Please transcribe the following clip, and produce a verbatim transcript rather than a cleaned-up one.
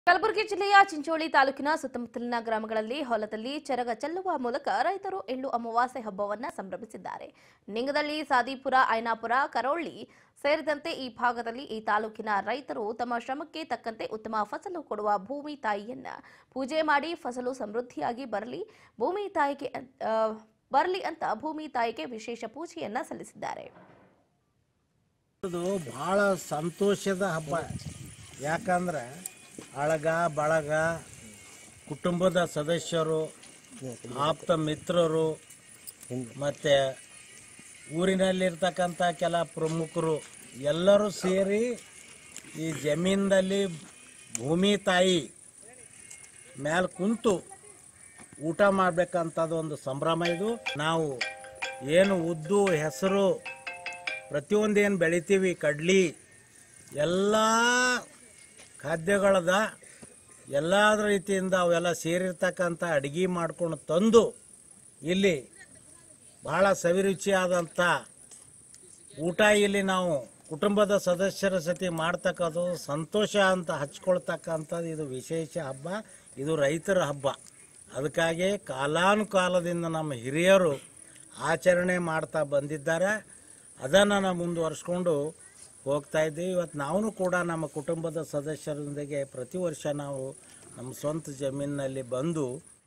ಕಲಬುರಗಿ ಜಿಲ್ಲೆಯ ಚಿಂಚೋಳಿ ತಾಲೂಕಿನ ಸುತ್ತಮುತ್ತಲಿನ ಗ್ರಾಮಗಳಲ್ಲಿ ಹೊಲದಲ್ಲಿ ಚರಗ ಚೆಲ್ಲುವ ಮೂಲಕ ರೈತರು ಎಳ್ಳು ಅಮಾವಾಸ್ಯೆ ಹಬ್ಬವನ್ನು ಸಂಭ್ರಮಿಸಿದ್ದಾರೆ. ನಿಂಗದಳ್ಳಿ, ಸಾದಿಪುರ, ಐನಾಪುರ, ಕರೋಳ್ಳಿ ಸೇರಿದಂತೆ ಈ ಭಾಗದಲ್ಲಿ ಈ ತಾಲೂಕಿನ ರೈತರು ತಮ್ಮ ಶ್ರಮಕ್ಕೆ ತಕ್ಕಂತೆ ಉತ್ತಮ ಫಸಲು ಕೊಡುವ ಭೂಮಿ ತಾಯಿಯನ್ನ ಪೂಜೆ ಮಾಡಿ ಫಸಲು ಸಮೃದ್ಧಿಯಾಗಿ ಬರಲಿ ಭೂಮಿ ತಾಯಿಗೆ ಬರಲಿ ಅಂತ ಭೂಮಿ ತಾಯಿಗೆ ವಿಶೇಷ ಪೂಜೆಯನ್ನ ಸಲ್ಲಿಸಿದ್ದಾರೆ. ಇದು ಬಹಳ ಸಂತೋಷದ ಹಬ್ಬ. ಯಾಕಂದ್ರೆ ಅಳಗ ಬಳಗ ಕುಟುಂಬದ ಸದಸ್ಯರು, ಆಪ್ತ ಮಿತ್ರರು ಮತ್ತು ಊರಿನಲ್ಲಿರ್ತಕ್ಕಂಥ ಕೆಲ ಪ್ರಮುಖರು ಎಲ್ಲರೂ ಸೇರಿ ಈ ಜಮೀನಲ್ಲಿ ಭೂಮಿ ತಾಯಿ ಮ್ಯಾಲೆ ಕುಂತು ಊಟ ಮಾಡಬೇಕಂಥದ್ದು ಒಂದು ಸಂಭ್ರಮ. ಇದು ನಾವು ಏನು ಉದ್ದು, ಹೆಸರು, ಪ್ರತಿಯೊಂದೇನು ಬೆಳಿತೀವಿ, ಕಡ್ಲಿ, ಎಲ್ಲ ಖಾದ್ಯಗಳದ ಎಲ್ಲ ರೀತಿಯಿಂದ ಅವೆಲ್ಲ ಸೇರಿರ್ತಕ್ಕಂಥ ಅಡುಗೆ ಮಾಡ್ಕೊಂಡು ತಂದು ಇಲ್ಲಿ ಭಾಳ ಸವಿರುಚಿಯಾದಂಥ ಊಟ ಇಲ್ಲಿ ನಾವು ಕುಟುಂಬದ ಸದಸ್ಯರ ಸತಿ ಮಾಡ್ತಕ್ಕಂಥದ್ದು ಸಂತೋಷ ಅಂತ ಹಚ್ಕೊಳ್ತಕ್ಕಂಥದ್ದು ಇದು ವಿಶೇಷ ಹಬ್ಬ. ಇದು ರೈತರ ಹಬ್ಬ. ಅದಕ್ಕಾಗಿ ಕಾಲಾನುಕಾಲದಿಂದ ನಮ್ಮ ಹಿರಿಯರು ಆಚರಣೆ ಮಾಡ್ತಾ ಬಂದಿದ್ದಾರೆ. ಅದನ್ನು ನಾವು ಮುಂದುವರಿಸ್ಕೊಂಡು ಹೋಗ್ತಾ ಇದ್ದೀವಿ. ಇವತ್ತು ನಾವು ಕೂಡ ನಮ್ಮ ಕುಟುಂಬದ ಸದಸ್ಯರೊಂದಿಗೆ ಪ್ರತಿ ವರ್ಷ ನಾವು ನಮ್ಮ ಸ್ವಂತ ಜಮೀನಿನಲ್ಲಿ ಬಂದು